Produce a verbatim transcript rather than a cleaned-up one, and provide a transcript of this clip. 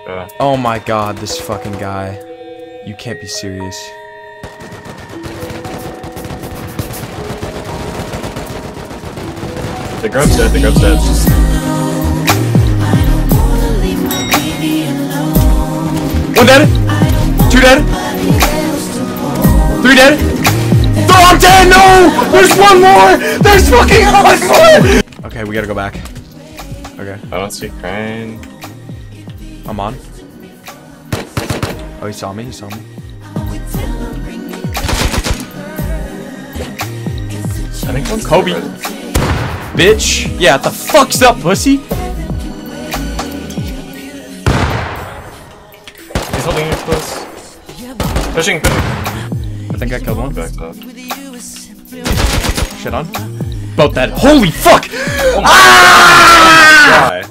Uh, Oh my god, this fucking guy. You can't be serious. the grub's dead, the grub's dead. One dead! Two dead! Three dead! Oh, I'm dead! No! There's one more! There's fucking one more! Okay, we gotta go back. Okay, I don't see Crane. I'm on. Oh, he saw me, he saw me. I think one's Kobe. dead. Bitch! Yeah, what the fuck's up, pussy? He's holding you close. Pushing, pushing. I think I killed one. Back up. Shit on. About that. Holy fuck! Oh my Ah! God.